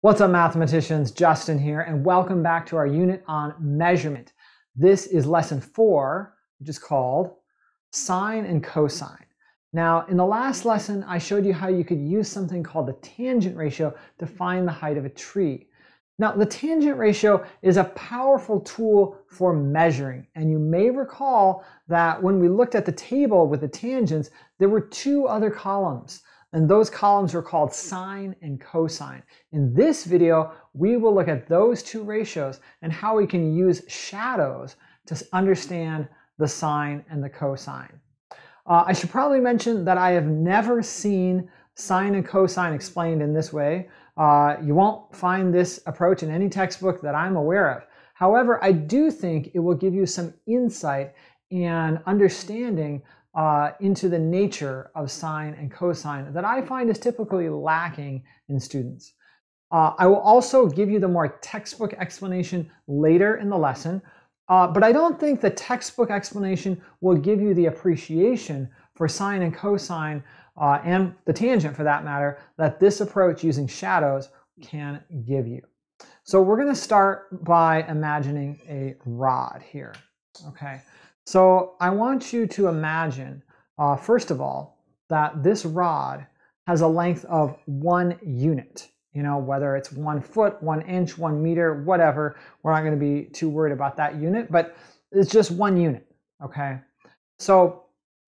What's up, mathematicians? Justin here, and welcome back to our unit on measurement. This is lesson 4, which is called sine and cosine. Now, in the last lesson, I showed you how you could use something called the tangent ratio to find the height of a tree. Now, the tangent ratio is a powerful tool for measuring, and you may recall that when we looked at the table with the tangents, there were two other columns. And those columns are called sine and cosine. In this video, we will look at those two ratios and how we can use shadows to understand the sine and the cosine. I should probably mention that I have never seen sine and cosine explained in this way. You won't find this approach in any textbook that I'm aware of. However, I do think it will give you some insight and understanding into the nature of sine and cosine that I find is typically lacking in students. I will also give you the more textbook explanation later in the lesson, but I don't think the textbook explanation will give you the appreciation for sine and cosine and the tangent for that matter that this approach using shadows can give you. So we're going to start by imagining a rod here. Okay. So I want you to imagine, first of all, that this rod has a length of 1 unit. You know, whether it's 1 foot, 1 inch, 1 meter, whatever. We're not going to be too worried about that unit, but it's just 1 unit. Okay. So,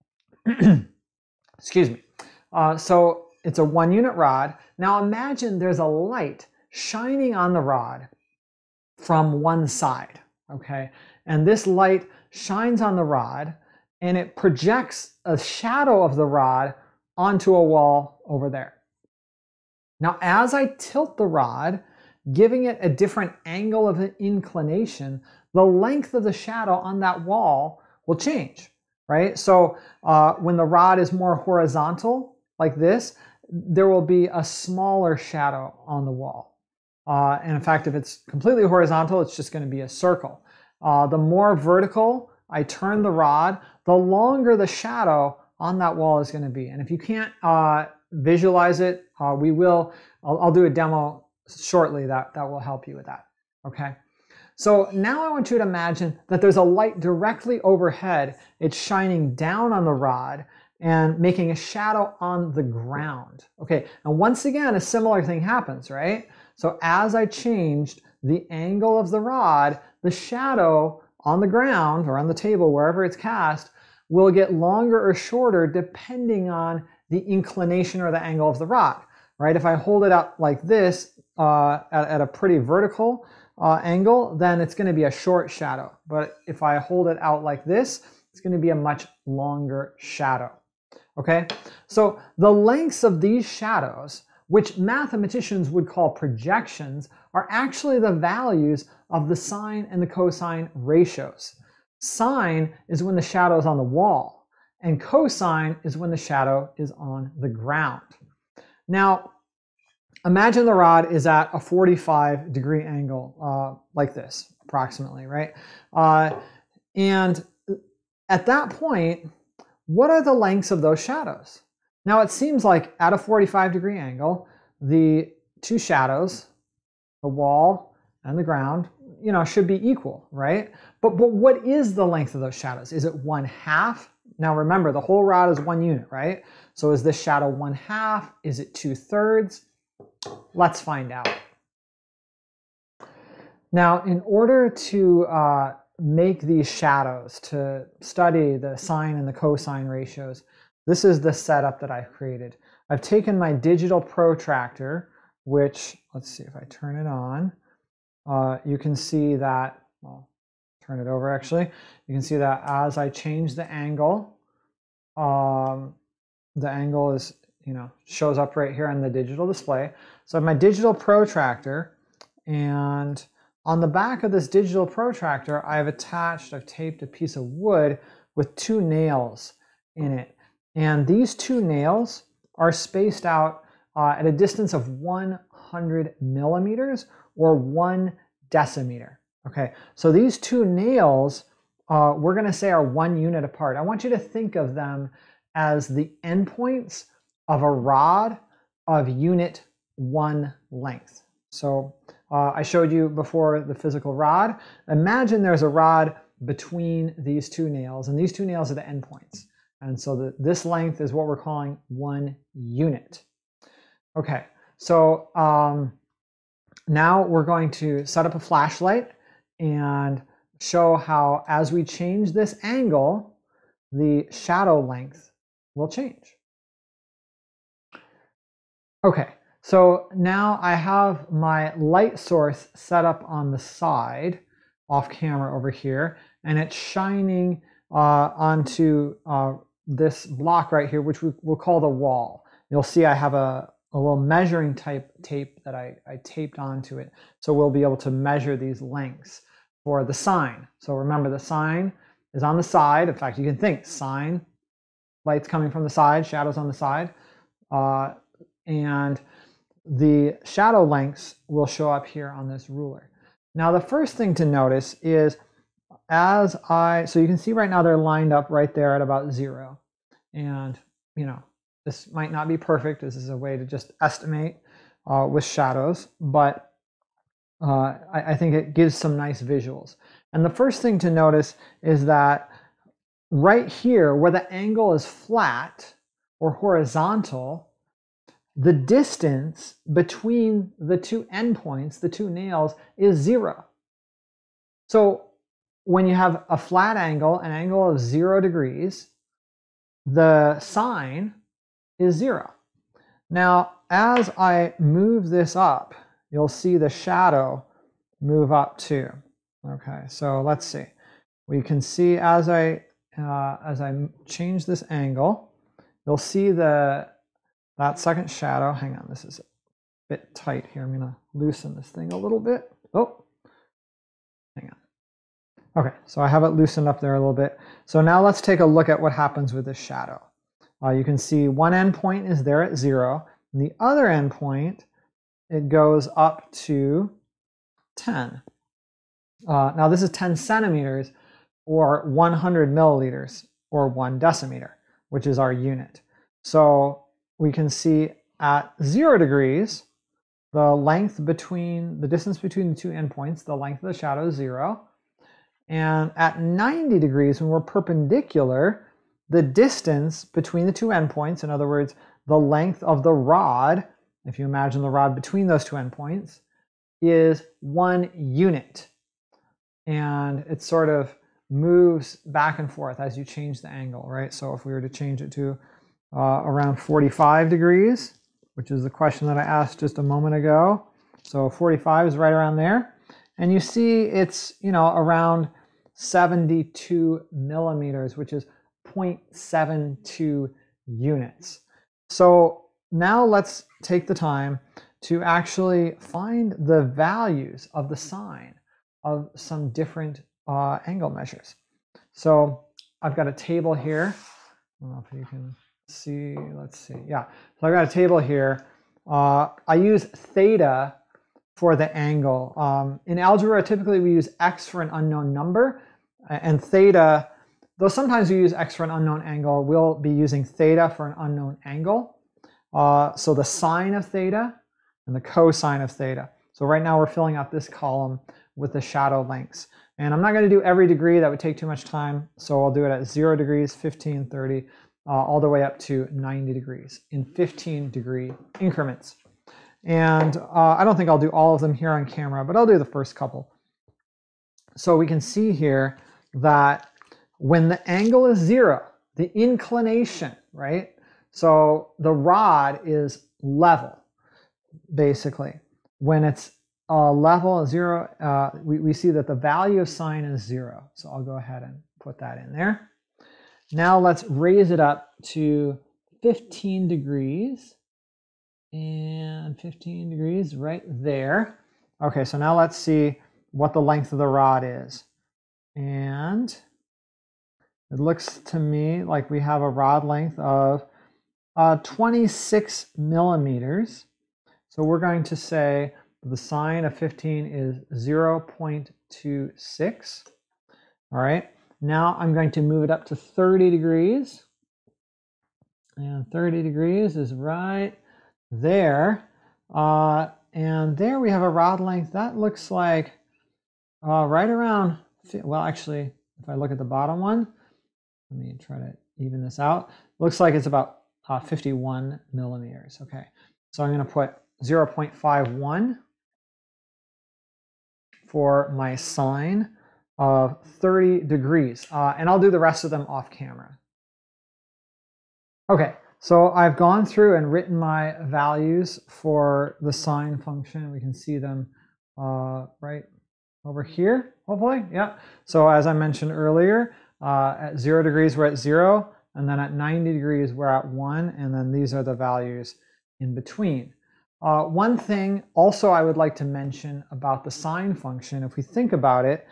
excuse me. So it's a 1 unit rod. Now imagine there's a light shining on the rod from one side. Okay. And this light shines on the rod and it projects a shadow of the rod onto a wall over there. Now, as I tilt the rod, giving it a different angle of inclination, the length of the shadow on that wall will change, right? So when the rod is more horizontal like this, there will be a smaller shadow on the wall. And in fact, if it's completely horizontal, it's just going to be a circle. The more vertical I turn the rod, the longer the shadow on that wall is going to be. And if you can't visualize it, I'll do a demo shortly that will help you with that. Okay. So now I want you to imagine that there's a light directly overhead. It's shining down on the rod and making a shadow on the ground. Okay. And once again, a similar thing happens, right? So as I changed the angle of the rod, the shadow on the ground or on the table, wherever it's cast, will get longer or shorter depending on the inclination or the angle of the rod, right? If I hold it up like this at a pretty vertical angle, then it's going to be a short shadow. But if I hold it out like this, it's going to be a much longer shadow. Okay, so the lengths of these shadows, which mathematicians would call projections, are actually the values of the sine and the cosine ratios. Sine is when the shadow is on the wall, and cosine is when the shadow is on the ground. Now, imagine the rod is at a 45-degree angle, like this, approximately, right? And at that point, what are the lengths of those shadows? Now, it seems like at a 45-degree angle, the two shadows, the wall and the ground, you know, should be equal, right? But what is the length of those shadows? Is it 1/2? Now remember, the whole rod is 1 unit, right? So is this shadow 1/2? Is it 2/3? Let's find out. Now, in order to make these shadows, to study the sine and the cosine ratios, this is the setup that I've created. I've taken my digital protractor, which, let's see if I turn it on. You can see that, well, turn it over actually. You can see that as I change the angle is, you know, shows up right here on the digital display. So I have my digital protractor, and on the back of this digital protractor, I've taped a piece of wood with 2 nails in it. And these 2 nails are spaced out at a distance of 100 millimeters or 1 decimeter. Okay, so these 2 nails, we're going to say are 1 unit apart. I want you to think of them as the endpoints of a rod of unit 1 length. So I showed you before the physical rod. Imagine there's a rod between these two nails, and these two nails are the endpoints. And so this length is what we're calling 1 unit. Okay, so now we're going to set up a flashlight and show how as we change this angle, the shadow length will change. Okay, so now I have my light source set up on the side off camera over here, and it's shining onto this block right here, which we'll call the wall. You'll see I have a little measuring type tape that I taped onto it, so we'll be able to measure these lengths for the sine. So remember, the sine is on the side. In fact, you can think sine, light's coming from the side, shadows on the side, and the shadow lengths will show up here on this ruler. Now the first thing to notice is so you can see right now they're lined up right there at about 0. And this might not be perfect. This is a way to just estimate with shadows, but I think it gives some nice visuals. And the first thing to notice is that right here where the angle is flat or horizontal, the distance between the two endpoints, the two nails, is 0. So when you have a flat angle, an angle of 0 degrees, the sine is 0. Now, as I move this up, you'll see the shadow move up too. Okay, so let's see. We can see as I change this angle, you'll see that second shadow. Hang on, this is a bit tight here. I'm going to loosen this thing a little bit. Oh, hang on. Okay, so I have it loosened up there a little bit. So now let's take a look at what happens with this shadow. You can see one endpoint is there at 0, and the other endpoint, it goes up to 10. Now this is 10 centimeters or 100 milliliters or 1 decimeter, which is our unit. So we can see at 0 degrees, the distance between the two endpoints, the length of the shadow is 0. And at 90 degrees, when we're perpendicular, the distance between the two endpoints, in other words, the length of the rod, if you imagine the rod between those two endpoints, is 1 unit. And it sort of moves back and forth as you change the angle, right? So if we were to change it to around 45 degrees, which is the question that I asked just a moment ago. So 45 is right around there. And you see it's, around 72 millimeters, which is 0.72 units. So now let's take the time to actually find the values of the sine of some different angle measures. So I've got a table here. I don't know if you can see, let's see. Yeah, so I've got a table here. I use theta for the angle. In algebra, typically we use x for an unknown number, and theta, though sometimes we use x for an unknown angle, we'll be using theta for an unknown angle. So the sine of theta and the cosine of theta. So right now we're filling out this column with the shadow lengths. And I'm not going to do every degree, that would take too much time. So I'll do it at 0 degrees, 15, 30, all the way up to 90 degrees in 15-degree increments. And I don't think I'll do all of them here on camera, but I'll do the first couple. So we can see here that when the angle is 0, the inclination, right? So the rod is level, basically. When it's level 0, we see that the value of sine is 0. So I'll go ahead and put that in there. Now let's raise it up to 15 degrees. And 15 degrees right there. Okay, so now let's see what the length of the rod is. And it looks to me like we have a rod length of 26 millimeters. So we're going to say the sine of 15 is 0.26. All right, now I'm going to move it up to 30 degrees. And 30 degrees is right there. And there we have a rod length that looks like right around, well, actually, if I look at the bottom one, let me try to even this out. Looks like it's about 51 millimeters. Okay, so I'm going to put 0.51 for my sine of 30 degrees. And I'll do the rest of them off camera. Okay, so I've gone through and written my values for the sine function. We can see them right over here, hopefully. Yeah. So as I mentioned earlier, at 0 degrees, we're at 0. And then at 90 degrees, we're at 1. And then these are the values in between. One thing also I would like to mention about the sine function, if we think about it,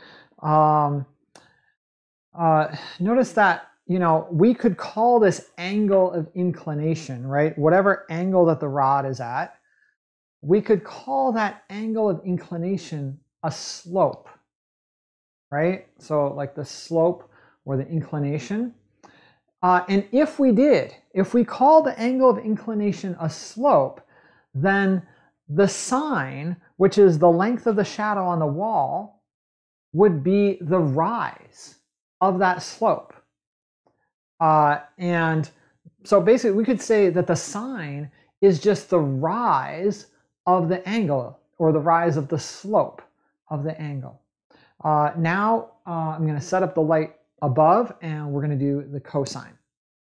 notice that, you know, we could call this angle of inclination, right? Whatever angle that the rod is at, we could call that angle of inclination a slope, right? So like the slope or the inclination. And if we call the angle of inclination a slope, then the sine, which is the length of the shadow on the wall, would be the rise of that slope. And so basically we could say that the sine is just the rise of the angle, or the rise of the slope of the angle. Now I'm going to set up the light above, and we're going to do the cosine.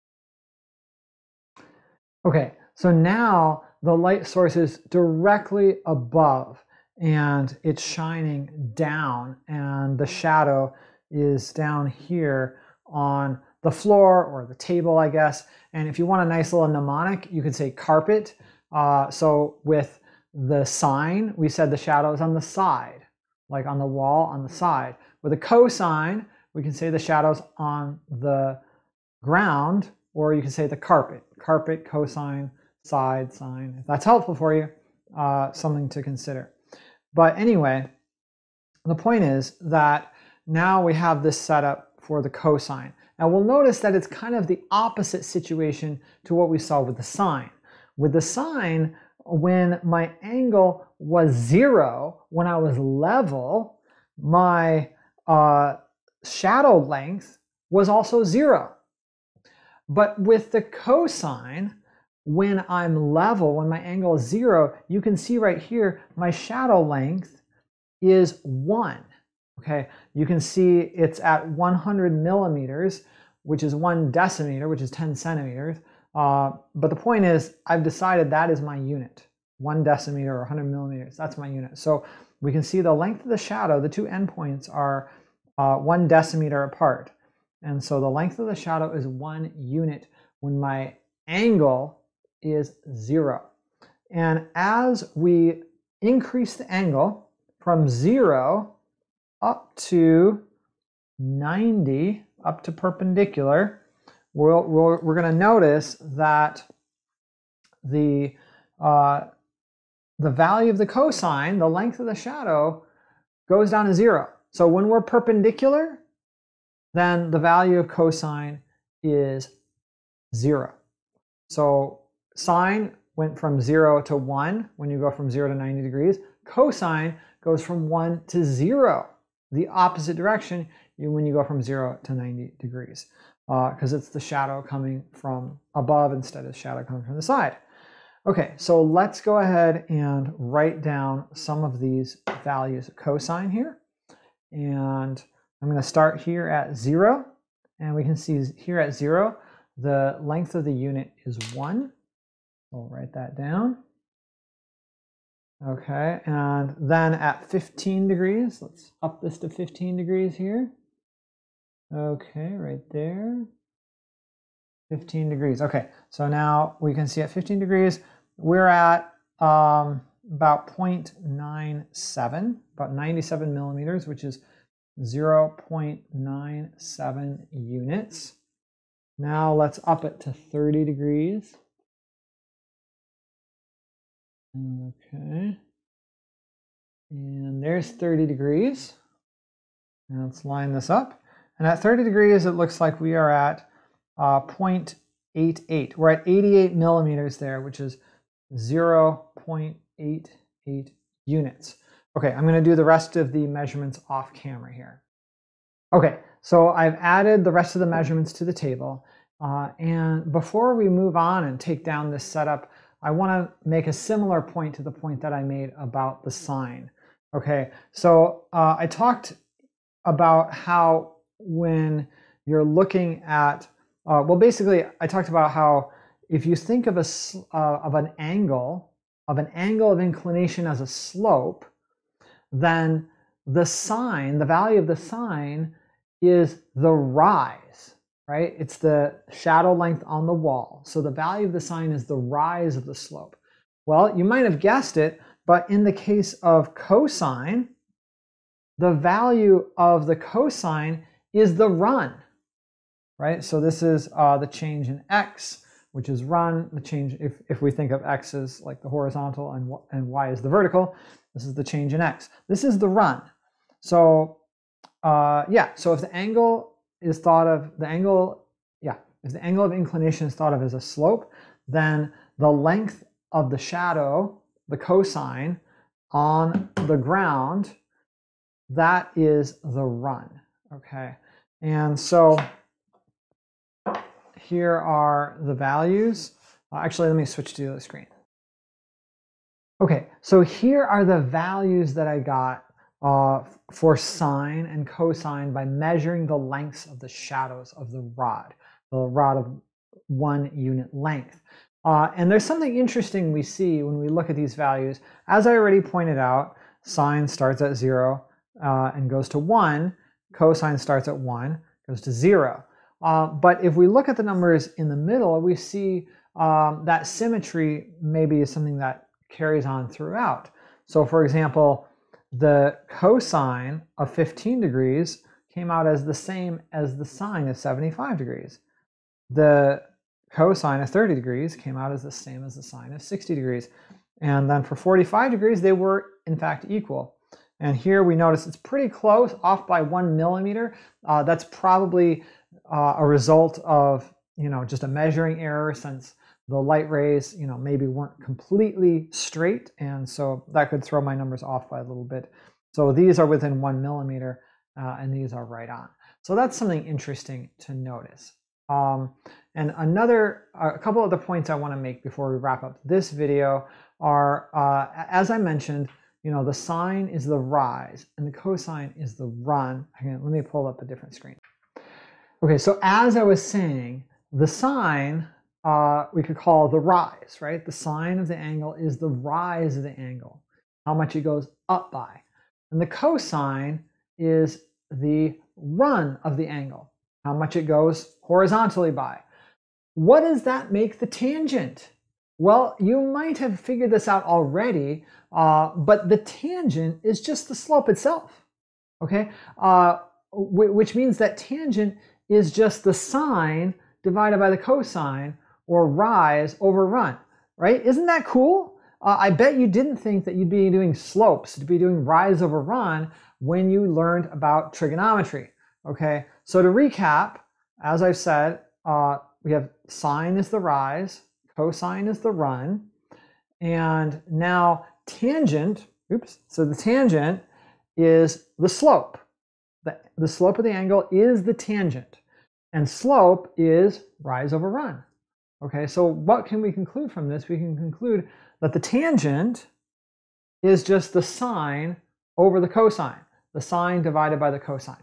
Okay, so now the light source is directly above, and it's shining down, and the shadow is down here on the floor or the table, I guess. And if you want a nice little mnemonic, you could say carpet. So with the sine, we said the shadow is on the side, like on the wall on the side. With a cosine, we can say the shadow's on the ground, or you can say the carpet. Carpet, cosine, side, sine. If that's helpful for you, something to consider. But anyway, the point is that now we have this setup for the cosine. Now we'll notice that it's kind of the opposite situation to what we saw with the sine. With the sine, when my angle was 0, when I was level, my shadow length was also 0. But with the cosine, when I'm level, when my angle is 0, you can see right here, my shadow length is 1. Okay, you can see it's at 100 millimeters, which is 1 decimeter, which is 10 centimeters. But the point is, I've decided that is my unit. 1 decimeter or 100 millimeters, that's my unit. So we can see the length of the shadow, the two endpoints are 1 decimeter apart. And so the length of the shadow is 1 unit when my angle is 0. And as we increase the angle from 0 up to 90, up to perpendicular, we're going to notice that the value of the cosine, the length of the shadow, goes down to 0. So when we're perpendicular, then the value of cosine is 0. So sine went from 0 to 1 when you go from 0 to 90 degrees. Cosine goes from 1 to 0, the opposite direction when you go from 0 to 90 degrees, because it's the shadow coming from above instead of shadow coming from the side. Okay, so let's go ahead and write down some of these values of cosine here. And I'm going to start here at 0, and we can see here at 0, the length of the unit is 1. We'll write that down. Okay, and then at 15 degrees, let's up this to 15 degrees here. Okay, right there. 15 degrees. Okay, so now we can see at 15 degrees, we're at about 0.97, about 97 millimeters, which is 0.97 units. Now let's up it to 30 degrees. Okay. And there's 30 degrees. Now let's line this up. And at 30 degrees, it looks like we are at 0.88. We're at 88 millimeters there, which is 0.88 0.8 units. Okay, I'm going to do the rest of the measurements off camera here. Okay, so I've added the rest of the measurements to the table. And before we move on and take down this setup, I want to make a similar point to the point that I made about the sine. Okay, so I talked about how when you're looking at, well, basically, I talked about how if you think of an angle of inclination as a slope, then the sine, the value of the sine, is the rise, right? It's the shadow length on the wall. So the value of the sine is the rise of the slope. Well, you might have guessed it, but in the case of cosine, the value of the cosine is the run, right? So this is the change in x, which is run. The change, if we think of x as like the horizontal and y is the vertical, this is the change in x. This is the run. So yeah, so if the angle is thought of, if the angle of inclination is thought of as a slope, then the length of the shadow, the cosine, on the ground, that is the run, okay? And so here are the values. Actually, let me switch to the other screen. Okay, so here are the values that I got for sine and cosine by measuring the lengths of the shadows of the rod of 1 unit length. And there's something interesting we see when we look at these values. As I already pointed out, sine starts at 0 and goes to 1. Cosine starts at 1, goes to 0. But if we look at the numbers in the middle, we see that symmetry maybe is something that carries on throughout. So for example, the cosine of 15 degrees came out as the same as the sine of 75 degrees. The cosine of 30 degrees came out as the same as the sine of 60 degrees. And then for 45 degrees, they were in fact equal. And here we notice it's pretty close, off by 1 millimeter. That's probably a result of, just a measuring error, since the light rays, maybe weren't completely straight. And so that could throw my numbers off by a little bit. So these are within 1 millimeter and these are right on. So that's something interesting to notice. And a couple other points I want to make before we wrap up this video are, as I mentioned, the sine is the rise and the cosine is the run. Again, let me pull up a different screen. Okay, so as I was saying, the sine we could call the rise, right? The sine of the angle is the rise of the angle, how much it goes up by. And the cosine is the run of the angle, how much it goes horizontally by. What does that make the tangent? Well, you might have figured this out already, but the tangent is just the slope itself, okay? Which means that tangent is just the sine divided by the cosine, or rise over run, right? Isn't that cool? I bet you didn't think that you'd be doing slopes, to be doing rise over run when you learned about trigonometry, okay? So to recap, as I've said, we have sine is the rise, cosine is the run, and now tangent, so the tangent is the slope. The slope of the angle is the tangent, and slope is rise over run. Okay, so what can we conclude from this? We can conclude that the tangent is just the sine over the cosine, the sine divided by the cosine.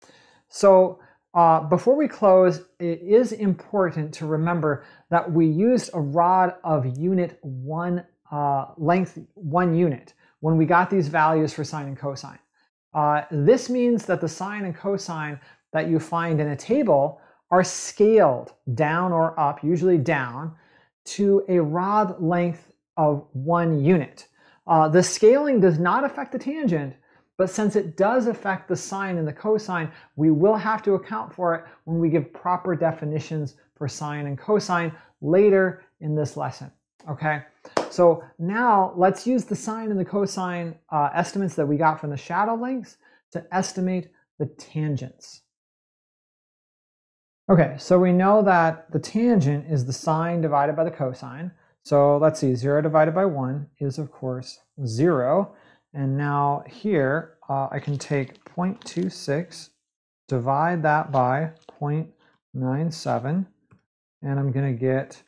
So before we close, it is important to remember that we used a rod of unit 1 length, 1 unit, when we got these values for sine and cosine. This means that the sine and cosine that you find in a table are scaled down or up, usually down, to a rod length of 1 unit. The scaling does not affect the tangent, but since it does affect the sine and the cosine, we will have to account for it when we give proper definitions for sine and cosine later in this lesson, okay? So now let's use the sine and the cosine estimates that we got from the shadow lengths to estimate the tangents. Okay, so we know that the tangent is the sine divided by the cosine. So let's see, 0 divided by 1 is, of course, 0. And now here, I can take 0.26, divide that by 0.97, and I'm going to get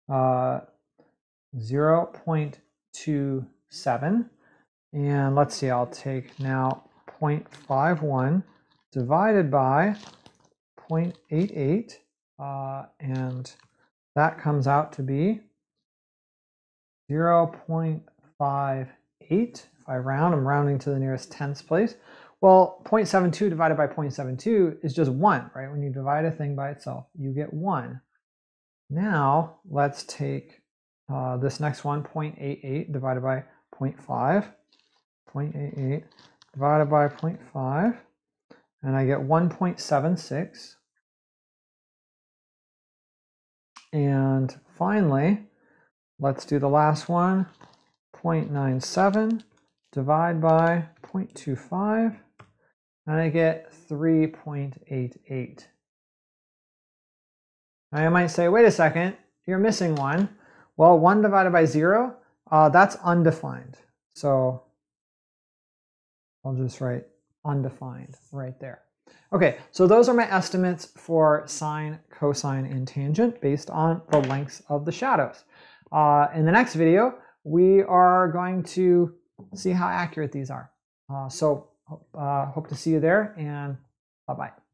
0.27. And let's see, I'll take now 0.51 divided by 0.88, and that comes out to be 0.58. If I round, I'm rounding to the nearest tenths place. Well, 0.72 divided by 0.72 is just 1, right? When you divide a thing by itself, you get 1. Now, let's take this next one, 0.88 divided by 0.5. 0.88 divided by 0.5, and I get 1.76. And finally, let's do the last one, 0.97 divide by 0.25, and I get 3.88. Now you might say, wait a second, you're missing one. Well, 1 divided by 0, that's undefined. So I'll just write undefined right there. Okay, so those are my estimates for sine, cosine, and tangent based on the lengths of the shadows. In the next video, we are going to see how accurate these are. So hope to see you there, and bye-bye.